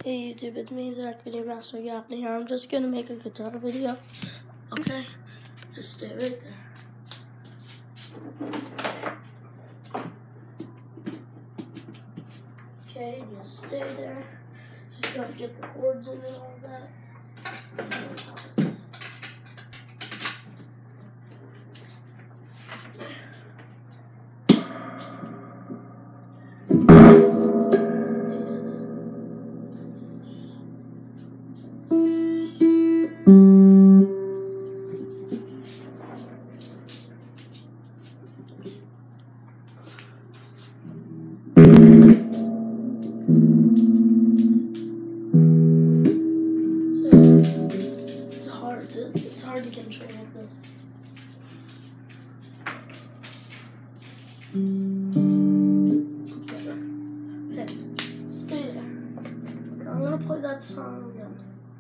Hey YouTube, it's me, Zach, Video Master Gaffney here. I'm just gonna make a guitar video. Okay, just stay right there. Okay, just stay there. Just gotta get the chords in and all that. It's hard to control this. Okay, stay there. I'm gonna play that song again.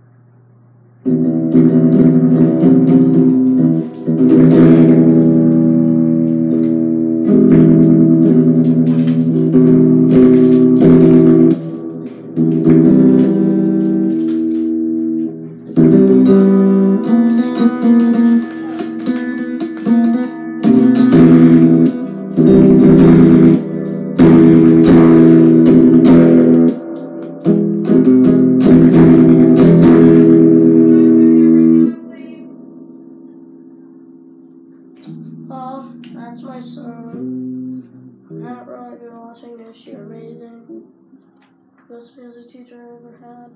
That's my son. Matt Roy, if you're watching this, you're amazing. Best music teacher I ever had.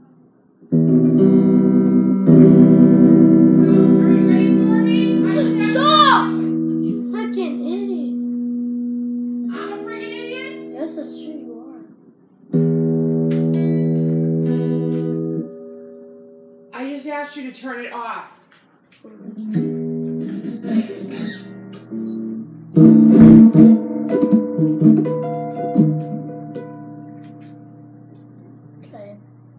Are you ready for me? Stop! You freaking idiot. I'm a freaking idiot? Yes, that's true, you are. I just asked you to turn it off. Okay.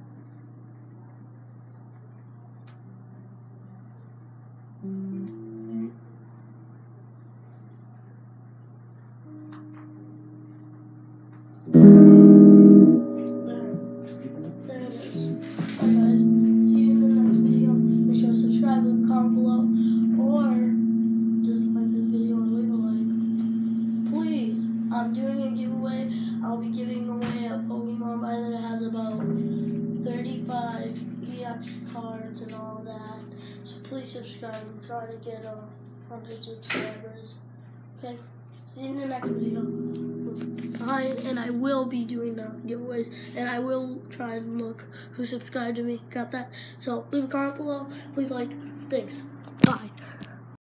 There it is. Bye guys. See you in the next video. Make sure to subscribe and comment below, or just like this video and leave a like. Please. I'm doing a giveaway. I'll be giving away a Pokemon buy that has about 35 EX cards and all that. So please subscribe. I'm trying to get 100 subscribers. Okay? See you in the next video. Bye. And I will be doing the giveaways, and I will try and look who subscribed to me. Got that? So leave a comment below. Please like. Thanks. Bye.